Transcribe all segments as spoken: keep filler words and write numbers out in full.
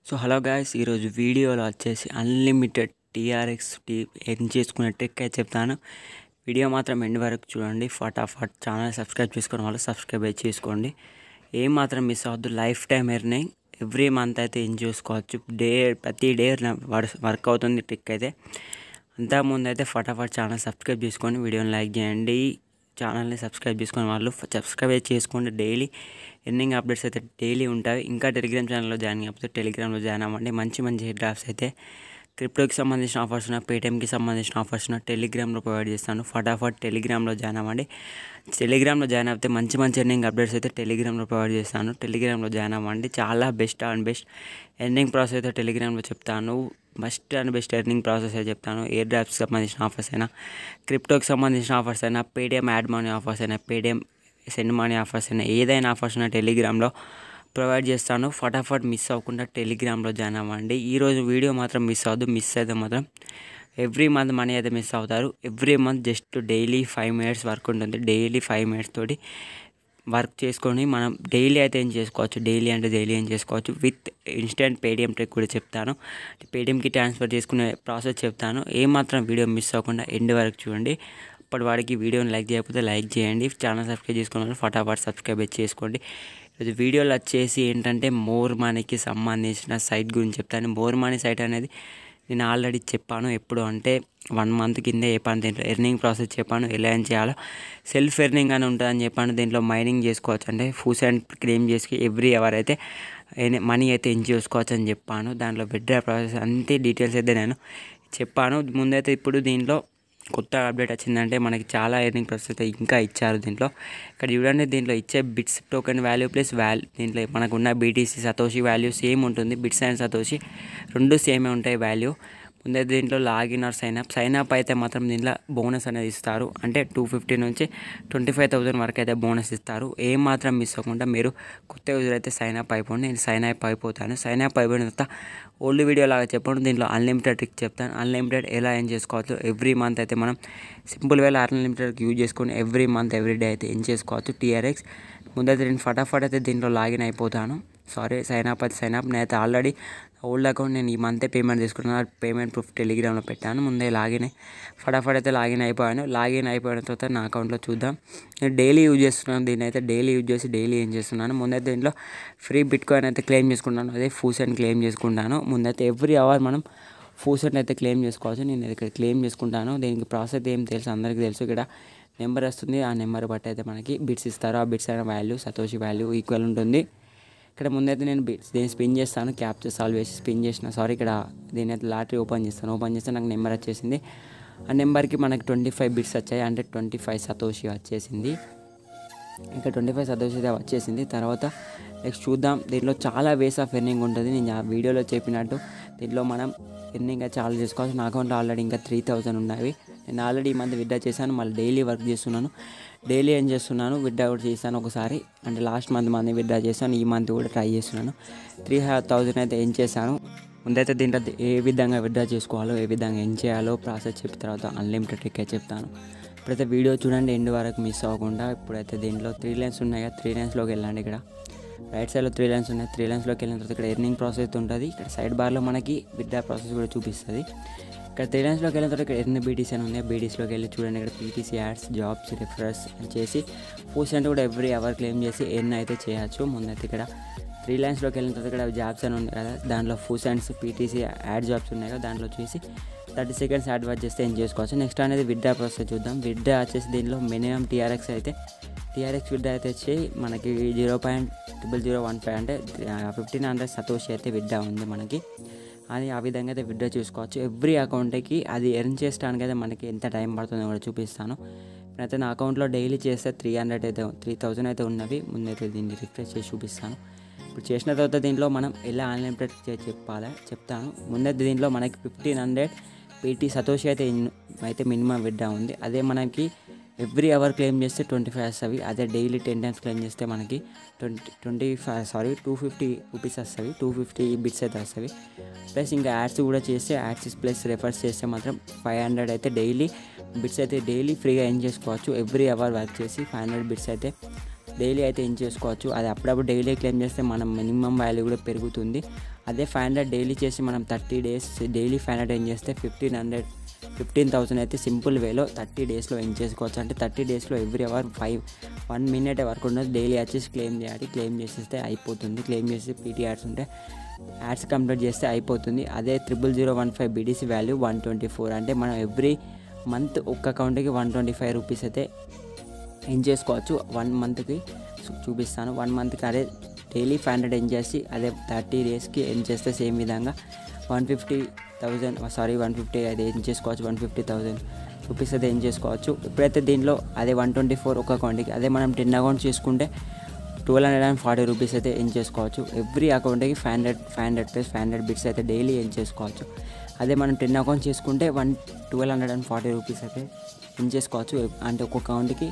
So hello guys, ఈరోజు వీడియోలో వచ్చేసి అన్లిమిటెడ్ టీఆర్ఎక్స్ టీ ఎర్న్ చేసుకునే ట్రిక్ అయితే చెప్తాను. వీడియో మాత్రం ఎండ్ వరకు చూడండి. ఫటాఫట్ ఛానల్ సబ్స్క్రైబ్ చేసుకున్న వాళ్ళు సబ్స్క్రైబ్ అయితే చేసుకోండి. ఏం మాత్రం మిస్ అవ్వద్దు. Lifetime earning every month అయితే ఎర్న్ చేసుకోవచ్చు. డే ప్రతి డే వర్క్ అవుతుంది ట్రిక్ అయితే. అంతకుముందు అయితే ఫటాఫట్ ఛానల్ సబ్స్క్రైబ్ చేసుకొని వీడియోని లైక్ చేయండి. ఛానల్ని సబ్స్క్రైబ్ చేసుకునే వాళ్ళు సబ్స్క్రైబ్ చేసుకోండి. డైలీ ఎర్నింగ్ అప్డేట్స్ అయితే డైలీ ఉంటాయి. ఇంకా టెలిగ్రామ్ ఛానల్లో జాయిన్ కాకపోతే టెలిగ్రామ్లో జాయిన్ అవ్వండి. మంచి మంచి హెడ్ డ్రాఫ్ట్స్ అయితే క్రిప్టోకి సంబంధించిన ఆఫర్స్ ఉన్న, పేటిఎంకి సంబంధించిన ఆఫర్స్ ఉన్న టెలిగ్రామ్లో ప్రొవైడ్ చేస్తాను. ఫటాఫట్ టెలిగ్రామ్లో జాయిన్ అవ్వండి. టెలిగ్రామ్లో జాయిన్ అయితే మంచి మంచి ఎర్నింగ్ అప్డేట్స్ అయితే టెలిగ్రామ్లో ప్రొవైడ్ చేస్తాను. టెలిగ్రామ్లో జాయిన్ అవ్వండి. చాలా best and best earning process అయితే టెలిగ్రామ్లో చెప్తాను. Best and best earning process అయితే చెప్తాను. ఎయిర్ డ్రాప్స్కి సంబంధించిన ఆఫర్స్ అయినా, క్రిప్టోకి సంబంధించిన ఆఫర్స్ అయినా, పేటిఎం యాడ్ మనీ ఆఫర్స్ అయినా, పేటిఎం సెండ్ మనీ ఆఫర్స్ అయినా, ఏదైనా ఆఫర్స్ అయినా టెలిగ్రామ్లో ప్రొవైడ్ చేస్తాను. ఫటాఫట్ మిస్ అవ్వకుండా టెలిగ్రామ్లో జాయిన్ అవ్వండి. ఈరోజు వీడియో మాత్రం మిస్ అవ్వద్దు. మిస్ అయితే మాత్రం ఎవ్రీ మంత్ మనీ అయితే మిస్ అవుతారు. Every month just daily five minutes work ఉంటుంది. డైలీ ఫైవ్ మినిట్స్ తోటి వర్క్ చేసుకొని మనం డైలీ అయితే ఏం చేసుకోవచ్చు. డైలీ అంటే డైలీ ఏం చేసుకోవచ్చు. విత్ ఇన్స్టెంట్ పేటిఎం ట్రిక్ కూడా చెప్తాను. పేటిఎంకి ట్రాన్స్ఫర్ చేసుకునే ప్రాసెస్ చెప్తాను. ఏమాత్రం వీడియో మిస్ అవ్వకుండా ఎండ్ వరకు చూడండి. అప్పటి వాడికి వీడియోని లైక్ చేయకపోతే లైక్ చేయండి. ఛానల్ సబ్స్క్రైబ్ చేసుకున్న ఫటాఫట్ సబ్స్క్రైబ్ చేసుకోండి. ఈరోజు వీడియోలో వచ్చేసి ఏంటంటే మోర్ మనీకి సంబంధించిన సైట్ గురించి చెప్తాను. మోర్ మనీ సైట్ అనేది నేను ఆల్రెడీ చెప్పాను. ఎప్పుడు అంటే వన్ మంత్ కిందే చెప్పాను. దీంట్లో ఎర్నింగ్ ప్రాసెస్ చెప్పాను, ఎలా ఏం చేయాలో. సెల్ఫ్ ఎర్నింగ్ అని ఉంటుందని చెప్పాను. దీంట్లో మైనింగ్ చేసుకోవచ్చు, అంటే ఫూస్ అండ్ క్లెయిమ్ చేసి ఎవ్రీ అవర్ అయితే మనీ అయితే ఎర్న్ చేసుకోవచ్చు అని చెప్పాను. దాంట్లో విత్డ్రా ప్రాసెస్ అంతే డీటెయిల్స్ అయితే నేను చెప్పాను ముందైతే. ఇప్పుడు దీంట్లో కొత్త అప్డేట్ వచ్చిందంటే మనకి చాలా ఎర్నింగ్ ప్రాసెస్ అయితే ఇంకా ఇచ్చారు దీంట్లో. ఇక్కడ చూడండి, దీంట్లో ఇచ్చే bits token value plus value, దీంట్లో మనకు ఉన్న బీటీసీ సతోషి వాల్యూ సేమ్ ఉంటుంది. బిట్స్ అండ్ సతోషి రెండు సేమే ఉంటాయి వాల్యూ. ముందే దీంట్లో login or sign up sign up అయితే మాత్రం దీంట్లో బోనస్ అనేది ఇస్తారు. అంటే టూ ఫిఫ్టీ నుంచి ట్వంటీ ఫైవ్ థౌసండ్ వరకు అయితే బోనస్ ఇస్తారు. ఏం మాత్రం మిస్ అవ్వకుండా మీరు కొత్త యూజర్ అయితే సైన్ అప్ అయిపోండి. నేను సైన్ అప్ అయిపోతాను. సైన్ అప్ అయిపోయిన తర్వాత ఓల్డ్ వీడియో లాగా చెప్పండి. దీంట్లో అన్లిమిటెడ్ ట్రిక్ చెప్తాను. అన్లిమిటెడ్ ఎలా ఏం చేసుకోవచ్చు. ఎవ్రీ మంత్ అయితే మనం సింపుల్ వేలో అన్లిమిటెడ్ యూజ్ చేసుకొని ఎవ్రీ మంత్ ఎవ్రీ డే అయితే ఏం చేసుకోవచ్చు టీఆర్ఎక్స్. ముందైతే నేను ఫటాఫట్ అయితే దీంట్లో లాగిన్ అయిపోతాను. సారీ, సైన్ అప్ అయితే సైన్ అప్. నేనైతే ఆల్రెడీ ఓల్డ్ అకౌంట్ నేను ఈ మంతే పేమెంట్ తీసుకున్నాను. పేమెంట్ ప్రూఫ్ టెలిగ్రామ్లో పెట్టాను. ముందే లాగిన్ ఫటాఫట్ అయితే లాగిన్ అయిపోయాను. లాగిన్ అయిపోయిన తర్వాత నా అకౌంట్లో చూద్దాం. నేను డైలీ యూజ్ చేస్తున్నాను. దీన్ని అయితే డైలీ యూజ్ చేసి డైలీ ఏం చేస్తున్నాను. ముందైతే దీంట్లో ఫ్రీ బిట్ కాయిన్ అయితే క్లెయిమ్ చేసుకుంటాను. అదే ఫూస్ అండ్ క్లెయిమ్ చేసుకుంటాను. ముందైతే ఎవ్రీ అవర్ మనం ఫూస్ అండ్ అయితే క్లెయిమ్ చేసుకోవచ్చు. నేను ఇక్కడ క్లెయిమ్ చేసుకుంటాను. దీనికి ప్రాసెస్ ఏం తెలుసు, అందరికీ తెలుసు. ఇక్కడ నెంబర్ వస్తుంది. ఆ నెంబర్ బట్టి అయితే మనకి బిట్స్ ఇస్తారు. ఆ బిట్స్ అయిన వాల్యూ సతోషి వాల్యూ ఈక్వల్ ఉంటుంది. ఇక్కడ ముందైతే నేను దీన్ని స్పిన్ చేస్తాను. క్యాప్చర్ సాల్వ్ చేసి స్పిన్ చేసిన సారీ ఇక్కడ దీని అయితే లాటరీ ఓపెన్ చేస్తాను. ఓపెన్ చేస్తే నాకు నెంబర్ వచ్చేసింది. ఆ నెంబర్కి మనకి ట్వంటీ ఫైవ్ బిట్స్ వచ్చాయి. అంటే ట్వంటీ ఫైవ్ సతోషి వచ్చేసింది. ఇక్కడ ట్వంటీ ఫైవ్ సతోషి వచ్చేసింది. తర్వాత నెక్స్ట్ చూద్దాం. దీంట్లో చాలా వేస్ ఆఫ్ ఎర్నింగ్ ఉంటుంది. నేను ఆ వీడియోలో చెప్పినట్టు దీంట్లో మనం ఎర్నింగ్ చాలా చేసుకోవచ్చు. నా అకౌంట్లో ఆల్రెడీ ఇంకా త్రీ థౌజండ్ ఉన్నాయి. నేను ఆల్రెడీ ఈ మంత్ విత్డ్రా చేశాను. మళ్ళీ డైలీ వర్క్ చేస్తున్నాను. డైలీ ఏం చేస్తున్నాను, విత్డ్రా కూడా చేశాను ఒకసారి. అంటే లాస్ట్ మంత్ మంది విత్డ్రా చేశాను. ఈ మంత్ కూడా ట్రై చేస్తున్నాను. త్రీ థౌజండ్ అయితే ఏం చేశాను. ముందైతే దీంట్లో ఏ విధంగా విత్డ్రా చేసుకోవాలో, ఏ విధంగా ఏం చేయాలో ప్రాసెస్ చెప్పిన తర్వాత అన్లిమిటెడ్ ట్రిక్ చెప్తాను. ఇప్పుడైతే వీడియో చూడండి ఎండ్ వరకు మిస్ అవ్వకుండా. ఇప్పుడైతే దీంట్లో త్రీ లైన్స్ ఉన్నాయి కదా, త్రీ లైన్స్లోకి వెళ్ళండి. ఇక్కడ రైట్ సైడ్లో త్రీ లైన్స్ ఉన్నాయి. త్రీ లైన్స్లోకి వెళ్ళిన తర్వాత ఇక్కడ ఎర్నింగ్ ప్రాసెస్ ఉంటుంది. ఇక్కడ సైడ్ బార్లో మనకి విత్డ్రా ప్రాసెస్ కూడా చూపిస్తుంది. ఇక్కడ త్రీ లైన్స్లోకి వెళ్ళిన తర్వాత ఇక్కడ ఎర్న్ బీటీసీ అని ఉన్నాయి. బీటీసీలోకి వెళ్ళి చూడండి, ఇక్కడ పీటీసీ యాడ్స్, జాబ్స్, రిఫరల్స్ అని చేసి ఫూస్ అంటే కూడా ఎవ్రీ అవర్ క్లెయిమ్ చేసి ఎర్న్ అయితే చేయొచ్చు. ముందైతే ఇక్కడ త్రీ లైన్స్లోకి వెళ్ళిన తర్వాత ఇక్కడ జాబ్స్ అని ఉంది కదా, దాంట్లో ఫూస్ అండ్స్ పీటీసీ యాడ్ జాబ్స్ ఉన్నాయి కదా, దాంట్లో వచ్చేసి థర్టీ సెకండ్స్ యాడ్ వర్క్ చేస్తే ఏం చేసుకోవచ్చు. నెక్స్ట్ అనేది విత్డ్రా ప్రాసెస్ చూద్దాం. విత్డ్రా వచ్చేసి దీనిలో మినిమం టీఆర్ఎక్స్ అయితే టీఆర్ఎక్స్ విత్డ్రా అయితే వచ్చి మనకి zero point triple zero one five అంటే ఫిఫ్టీన్ హండ్రెడ్ సతోషి అయితే విత్డ్రా ఉంది మనకి. అది ఆ విధంగా అయితే విత్డ్రా చూసుకోవచ్చు. ఎవ్రీ అకౌంట్కి అది ఎర్న్ చేయడానికి అయితే మనకి ఎంత టైం పడుతుందో కూడా చూపిస్తాను. ఇప్పుడైతే నా అకౌంట్లో డైలీ చేస్తే త్రీ హండ్రెడ్ అయితే త్రీ థౌజండ్ అయితే ఉన్నవి. ముందైతే దీన్ని రిఫ్రెష్ చేసి చూపిస్తాను. ఇప్పుడు చేసిన తర్వాత దీంట్లో మనం ఎలా అన్లిమిటెడ్ చెప్పాలి చెప్తాను. ముందైతే దీంట్లో మనకి ఫిఫ్టీన్ హండ్రెడ్ పీటీ సతోషి అయితే అయితే మినిమం విత్డ్రా ఉంది. అదే మనకి ఎవ్రీ అవర్ క్లెయిమ్ చేస్తే ట్వంటీ ఫైవ్ వస్తుంది. అదే డైలీ టెన్ టైమ్స్ క్లెయిమ్ చేస్తే మనకి twenty twenty five sorry two fifty rupees వస్తుంది. టూ ఫిఫ్టీ బిట్స్ అయితే వస్తుంది. ప్లస్ ఇంకా యాడ్స్ కూడా చేస్తే యాడ్స్ ప్లస్ రెఫర్స్ చేస్తే మాత్రం ఫైవ్ హండ్రెడ్ అయితే డైలీ బిట్స్ అయితే డైలీ ఫ్రీగా ఎర్న్ చేసుకోవచ్చు. ఎవ్రీ అవర్ వర్క్ చేసి ఫైవ్ హండ్రెడ్ బిట్స్ అయితే డైలీ అయితే ఎర్న్ చేసుకోవచ్చు. అది అప్పుడప్పుడు డైలీ క్లెయిమ్ చేస్తే మనం మినిమం వాల్యూ కూడా పెరుగుతుంది. అదే ఫైవ్ హండ్రెడ్ డైలీ చేసి మనం thirty days daily five hundred ఏం చేస్తే ఫిఫ్టీన్ హండ్రెడ్ ఫిఫ్టీన్ థౌసండ్ అయితే సింపుల్ వేలో థర్టీ డేస్లో ఏం చేసుకోవచ్చు. అంటే థర్టీ డేస్లో every hour five one minute work ఉండదు. డైలీ వచ్చేసి క్లెయిమ్ చేయాలి. క్లెయిమ్ చేసేస్తే అయిపోతుంది. క్లెయిమ్ చేసి పీటీ యాడ్స్ ఉంటే యాడ్స్ కంప్లీట్ చేస్తే అయిపోతుంది. అదే triple zero one five BTC value one twenty four అంటే మనం ఎవ్రీ మంత్ ఒక్క అకౌంట్కి వన్ ట్వంటీ ఫైవ్ రూపీస్ అయితే ఏం చేసుకోవచ్చు. వన్ మంత్కి చూపిస్తాను. వన్ మంత్కి అదే డైలీ ఫైవ్ హండ్రెడ్ ఏం చేసి అదే థర్టీ డేస్కి ఏం చేస్తే సేమ్ విధంగా one fifty thousand sorry one fifty అది ఏం చేసుకోవచ్చు. వన్ ఫిఫ్టీ థౌజండ్ రూపీస్ అయితే ఏం చేసుకోవచ్చు. ఇప్పుడైతే దీంట్లో అదే వన్ ట్వంటీ ఫోర్ ఒక అకౌంట్కి అదే మనం టెన్ అకౌంట్స్ చేసుకుంటే twelve hundred and forty rupees అయితే ఏం చేసుకోవచ్చు. ఎవ్రీ అకౌంట్కి five hundred five hundred plus five hundred bits అయితే డైలీ ఏం చేసుకోవచ్చు. అదే మనం టెన్ అకౌంట్స్ చేసుకుంటే one twelve hundred and forty rupees అయితే ఏం చేసుకోవచ్చు. అంటే ఒక్కొక్క అకౌంట్కి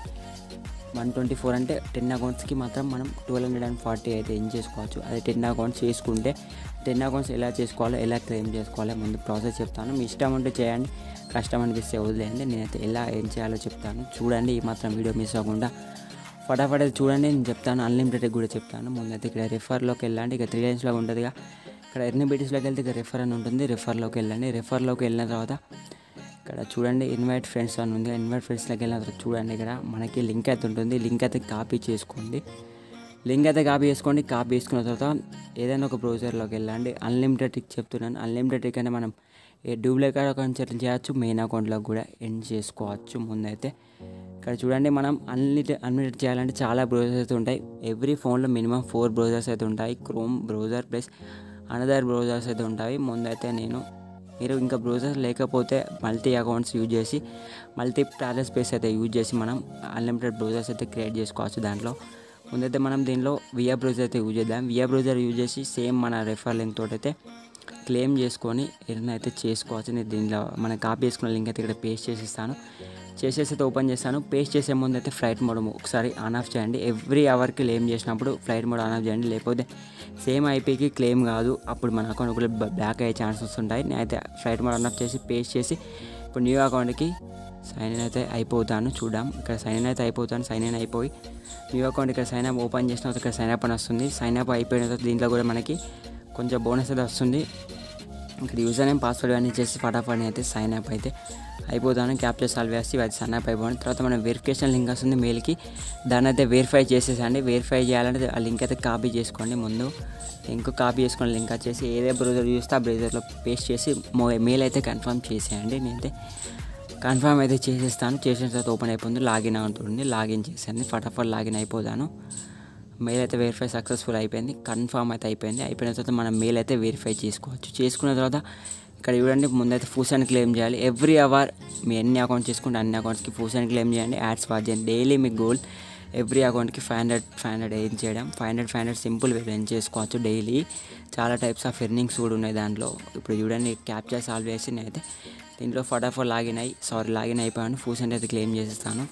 వన్ ట్వంటీ ఫోర్ అంటే టెన్ అకౌంట్స్కి మాత్రం మనం ట్వెల్వ్ హండ్రెడ్ అండ్ ఫార్టీ అయితే ఏం చేసుకోవచ్చు. అదే టెన్ అకౌంట్స్ చేసుకుంటే టెన్ అకౌంట్స్ ఎలా చేసుకోవాలో ఎలా క్లెయిమ్ చేసుకోవాలో ముందు ప్రాసెస్ చెప్తాను. మీ ఇష్టం ఉంటే చేయండి, కష్టం అనిపిస్తే వదిలేయండి. నేనైతే ఎలా ఏం చేయాలో చెప్తాను. చూడండి, ఈ మాత్రం వీడియో మిస్ అవ్వకుండా ఫటాఫట్ అయితే చూడండి. నేను చెప్తాను, అన్లిమిటెడ్ కూడా చెప్తాను. ముందైతే ఇక్కడ రెఫర్లోకి వెళ్ళండి. ఇక త్రీ లైన్స్లో ఉంటుందిగా, ఇక్కడ ఎర్న్ బీటీస్లోకి వెళ్తే ఇక రెఫర్ అని ఉంటుంది. రెఫర్లోకి వెళ్ళండి. రెఫర్లోకి వెళ్ళిన తర్వాత ఇక్కడ చూడండి ఇన్వైట్ ఫ్రెండ్స్ అని ఉంది. ఇన్వైట్ ఫ్రెండ్స్లోకి వెళ్ళిన తర్వాత చూడండి ఇక్కడ మనకి లింక్ అయితే ఉంటుంది. లింక్ అయితే కాపీ చేసుకోండి. లింక్ అయితే కాపీ చేసుకోండి. కాపీ చేసుకున్న తర్వాత ఏదైనా ఒక బ్రౌజర్లోకి వెళ్ళండి. అన్లిమిటెడ్ ట్రిక్ చెప్తున్నాను. అన్లిమిటెడ్ ట్రిక్ అంటే మనం ఏ డూప్లికేట్ అకౌంట్ సెటిల్ చేయొచ్చు, మెయిన్ అకౌంట్లో కూడా ఎండ్ చేసుకోవచ్చు. ముందైతే ఇక్కడ చూడండి, మనం అన్లిమిటెడ్ అన్లిమిటెడ్ చేయాలంటే చాలా బ్రౌజర్స్ అయితే ఉంటాయి. ఎవ్రీ ఫోన్లో మినిమం ఫోర్ బ్రౌజర్స్ అయితే ఉంటాయి. Chrome browser plus another browsers అయితే ఉంటాయి. ముందైతే నేను మీరు ఇంకా బ్రౌజర్స్ లేకపోతే మల్టీ అకౌంట్స్ యూజ్ చేసి మల్టీ ప్యాలెస్ స్పేస్ అయితే యూజ్ చేసి మనం అన్లిమిటెడ్ బ్రౌజర్స్ అయితే క్రియేట్ చేసుకోవచ్చు. దాంట్లో ముందైతే మనం దీనిలో వియా బ్రౌజర్ అయితే యూజ్ చేద్దాం. వియా బ్రౌజర్ యూజ్ చేసి సేమ్ మన రెఫర్ లింక్ తోటి అయితే క్లెయిమ్ చేసుకొని ఎర్న్ అయితే చేసుకోవచ్చు. నేను దీనిలో మనం కాపీ చేసుకున్న లింక్ అయితే ఇక్కడ పేస్ట్ చేసి ఇస్తాను. చేసేసి అయితే ఓపెన్ చేస్తాను. పేస్ట్ చేసే ముందు అయితే ఫ్లైట్ మోడ్ ఒకసారి ఆన్ ఆఫ్ చేయండి. ఎవ్రీ అవర్కి క్లెయిమ్ చేసినప్పుడు ఫ్లైట్ మోడ్ ఆన్ ఆఫ్ చేయండి. లేకపోతే సేమ్ ఐపీకి క్లెయిమ్ కాదు, అప్పుడు మన అకౌంట్ కూడా బ్లాక్ అయ్యే ఛాన్సెస్ ఉంటాయి. నేనైతే ఫ్లైట్ మోడ్ ఆన్ ఆఫ్ చేసి పేస్ట్ చేసి ఇప్పుడు న్యూ అకౌంట్కి సైన్ ఇన్ అయితే అయిపోతాను. చూద్దాం, ఇక్కడ సైన్ ఇన్ అయితే అయిపోతాను. సైన్ ఇన్ అయిపోయి న్యూ అకౌంట్ ఇక్కడ సైన్ అప్ ఓపెన్ చేసిన తర్వాత ఇక్కడ సైన్ అప్ అని వస్తుంది. సైన్ అప్ అయిపోయిన తర్వాత దీంట్లో కూడా మనకి కొంచెం బోనస్ అయితే వస్తుంది. ఇక్కడ యూజర్ నేమ్ పాస్వర్డ్ అన్నీ చేసి ఫటాఫట్ అయితే సైన్ అప్ అయితే అయిపోతాను. క్యాప్చర్ సాల్వ్ వేసి అది సైన్ అప్ అయిపోయిన తర్వాత మనం వెరిఫికేషన్ లింక్ వస్తుంది మెయిల్కి, దాన్ని అయితే వెరిఫై చేసేసండి. వెరిఫై చేయాలంటే ఆ లింక్ అయితే కాపీ చేసుకోండి. ముందు లింక్ కాపీ చేసుకుని లింక్ వచ్చేసి ఏదే బ్రౌజర్ చూస్తే ఆ బ్రౌజర్లో పేస్ట్ చేసి మెయిల్ అయితే కన్ఫర్మ్ చేసేయండి. నేనైతే కన్ఫర్మ్ అయితే చేసేస్తాను. చేసిన తర్వాత ఓపెన్ అయిపోతుంది. లాగిన్ అవుతుంది. లాగిన్ చేసేయండి. ఫటాఫట్ లాగిన్ అయిపోతాను. మెయిల్ అయితే వెరిఫై సక్సెస్ఫుల్ అయిపోయింది. కన్ఫర్మ్ అయితే అయిపోయింది. అయిపోయిన తర్వాత మనం మెయిల్ అయితే వెరిఫై చేసుకోవచ్చు. చేసుకున్న తర్వాత ఇక్కడ చూడండి, ముందైతే ఫూసాన్ని క్లెయిమ్ చేయాలి. ఎవ్రీ అవర్ మీ ఎన్ని అకౌంట్స్ చేసుకుంటే అన్ని అకౌంట్స్కి ఫూసాన్ని క్లెయిమ్ చేయండి. యాడ్స్ వాచ్ చేయండి. డైలీ మీ గోల్ ఎవ్రీ అకౌంట్కి ఫైవ్ హండ్రెడ్ ఫైవ్ హండ్రెడ్ ఏం చేయడం. Five hundred five hundred simple way earn చేసుకోవచ్చు. డైలీ చాలా టైప్స్ ఆఫ్ ఎర్నింగ్స్ కూడా ఉన్నాయి దాంట్లో. ఇప్పుడు చూడండి, క్యాప్చర్ సాల్వ్ చేసి నేనైతే దీంట్లో ఫటాఫట్ లాగిన్ అయ్యి సారీ లాగిన్ అయిపోయాను. ఫూసెంట్ అయితే క్లెయిమ్ చేసేస్తాను.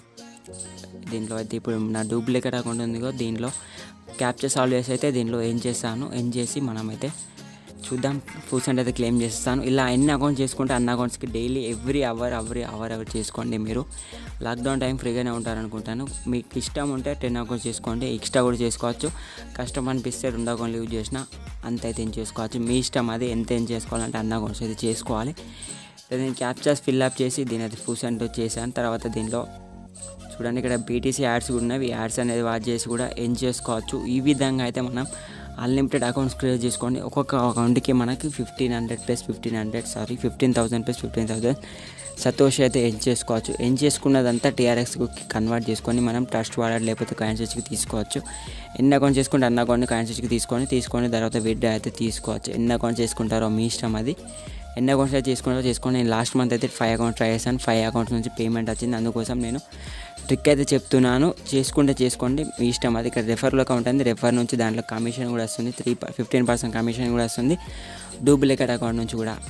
దీంట్లో అయితే ఇప్పుడు నా డూప్లికేట్ అకౌంట్ ఉంది కదా, దీంట్లో క్యాప్చర్ సాల్వ్ చేసి అయితే దీంట్లో ఏం చేస్తాను ఏం చేసి మనమైతే చూద్దాం. ఫూసెంట్ అయితే క్లెయిమ్ చేస్తాను. ఇలా ఎన్ని అకౌంట్స్ చేసుకుంటే అన్ని అకౌంట్స్కి daily every hour every hour hour చేసుకోండి. మీరు లాక్డౌన్ టైం ఫ్రీగానే ఉంటారనుకుంటాను. మీకు ఇష్టం ఉంటే టెన్ అకౌంట్స్ చేసుకోండి. ఎక్స్ట్రా కూడా చేసుకోవచ్చు. కష్టం అనిపిస్తే రెండు అకౌంట్లు యూజ్ చేసినా అంత అయితే ఏం చేసుకోవచ్చు. మీ ఇష్టం, అది ఎంత ఏం చేసుకోవాలంటే అన్ని అకౌంట్స్ అయితే చేసుకోవాలి. నేను క్యాప్చర్స్ ఫిల్అప్ చేసి దీని అయితే ఫూసెంట్ చేశాను. తర్వాత దీంట్లో చూడండి, ఇక్కడ బీటీసీ యాడ్స్ కూడా ఉన్నవి. యాడ్స్ అనేది వాచ్ చేసి కూడా ఏం చేసుకోవచ్చు. ఈ విధంగా అయితే మనం అన్లిమిటెడ్ అకౌంట్స్ క్రియేట్ చేసుకోండి. ఒక్కొక్క అకౌంట్కి మనకి fifteen hundred plus fifteen hundred sorry fifteen thousand plus fifteen thousand satoshi అయితే ఏం చేసుకోవచ్చు. ఏం చేసుకున్నదంతా టీఆర్ఎక్స్కి కన్వర్ట్ చేసుకొని మనం ట్రస్ట్ వాలెట్ లేకపోతే కాయిన్స్కి తీసుకోవచ్చు. ఎన్ని అకౌంట్స్ చేసుకుంటే అన్ని అకౌంట్ని కాయిన్స్కి తీసుకొని తీసుకొని తర్వాత విత్డ్రా అయితే తీసుకోవచ్చు. ఎన్ని అకౌంట్స్ చేసుకుంటారో మీ ఇష్టం. అది ఎన్ని అకౌంట్స్ అయితే చేసుకుంటారో చేసుకోండి. నేను లాస్ట్ మంత్ అయితే ఫైవ్ అకౌంట్స్ ట్రై చేశాను. ఫైవ్ అకౌంట్స్ నుంచి పేమెంట్ వచ్చింది. అందుకోసం నేను ట్రిక్ అయితే చెప్తున్నాను. చేసుకుంటే చేసుకోండి, మీ ఇష్టం. అది ఇక్కడ రెఫర్లో అకౌంట్ ఉంది. రెఫర్ నుంచి దాంట్లో కమిషన్ కూడా వస్తుంది. త్రీ ఫిఫ్టీన్ పర్సెంట్ కమిషన్ కూడా వస్తుంది. డూప్లికేట్ అకౌంట్ నుంచి కూడా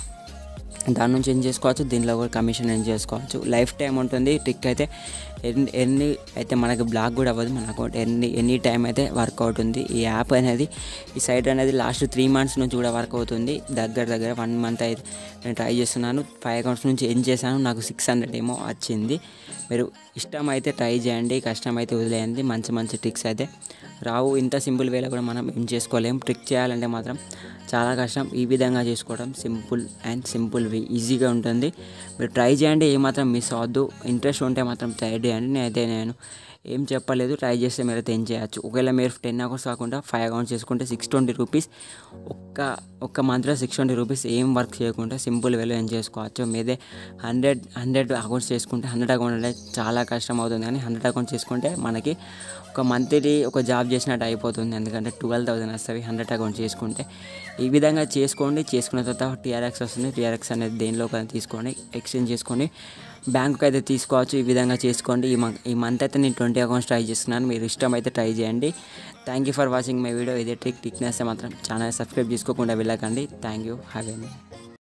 దాని నుంచి ఏం చేసుకోవచ్చు. దీనిలో కూడా కమిషన్ ఏం చేసుకోవచ్చు. లైఫ్ టైం ఉంటుంది. ట్రిక్ అయితే ఎన్ని ఎన్ని అయితే మనకి బ్లాక్ కూడా అవ్వదు. మన అకౌంట్ ఎన్ని ఎనీ టైం అయితే వర్క్ అవుతుంది. ఈ యాప్ అనేది ఈ సైట్ అనేది లాస్ట్ త్రీ మంత్స్ నుంచి కూడా వర్క్ అవుతుంది. దగ్గర దగ్గర వన్ మంత్ అయితే నేను ట్రై చేస్తున్నాను. ఫైవ్ అకౌంట్స్ నుంచి ఏం చేశాను, నాకు సిక్స్ హండ్రెడ్ ఏమో వచ్చింది. మీరు ఇష్టం అయితే ట్రై చేయండి, కష్టం అయితే వదిలేయండి. మంచి మంచి ట్రిక్స్ అయితే రావు. ఇంత సింపుల్ వేలో కూడా మనం ఏం చేసుకోలేం. ట్రిక్ చేయాలంటే మాత్రం చాలా కష్టం. ఈ విధంగా చేసుకోవడం సింపుల్ అండ్ సింపుల్ వే, ఈజీగా ఉంటుంది. మీరు ట్రై చేయండి, ఏమాత్రం మిస్ అవ్వద్దు. ఇంట్రెస్ట్ ఉంటే మాత్రం ట్రై చేయండి. నేనైతే నేను ఏం చెప్పలేదు, ట్రై చేస్తే మీరైతే ఏం చేయొచ్చు. ఒకవేళ మీరు టెన్ అకౌంట్స్ కాకుండా ఫైవ్ అకౌంట్స్ చేసుకుంటే సిక్స్ ట్వంటీ రూపీస్ ఒక్క ఒక్క మంత్లో సిక్స్ ట్వంటీ రూపీస్ ఏం వర్క్ చేయకుండా సింపుల్ వేలో ఏం చేసుకోవచ్చు. మీదే హండ్రెడ్ హండ్రెడ్ అకౌంట్స్ చేసుకుంటే హండ్రెడ్ అకౌంట్ అంటే చాలా కష్టం అవుతుంది, కానీ హండ్రెడ్ అకౌంట్స్ చేసుకుంటే మనకి ఒక మంత్లీ ఒక జాబ్ చేసినట్టు అయిపోతుంది. ఎందుకంటే ట్వెల్వ్ థౌసండ్ వస్తుంది హండ్రెడ్ అకౌంట్ చేసుకుంటే. ఈ విధంగా చేసుకోండి. చేసుకున్న తర్వాత టీఆర్ఎక్స్ వస్తుంది. టీఆర్ఎక్స్ అనేది దేనిలో కానీ తీసుకోండి, ఎక్స్చేంజ్ చేసుకొని బ్యాంకుకి అయితే తీసుకోవచ్చు. ఈ విధంగా చేసుకోండి. ఈ మంత్ ఈ మంత్ అయితే నేను ట్వంటీ అకౌంట్స్ ట్రై చేస్తున్నాను. మీరు ఇష్టం అయితే ట్రై చేయండి. Thank you for watching my video. ఇదే ట్రిక్ ట్రిక్ నేస్తే మాత్రం ఛానల్ సబ్స్క్రైబ్ చేసుకోకుండా వెళ్ళకండి. Thank you. Have a